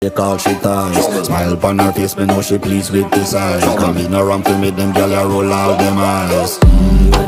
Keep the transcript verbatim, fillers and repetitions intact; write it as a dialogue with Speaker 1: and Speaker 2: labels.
Speaker 1: Take all she ties. Smile upon her face, me know she pleased with this eye. Come in around to meet them, girl, I roll out them eyes. mm,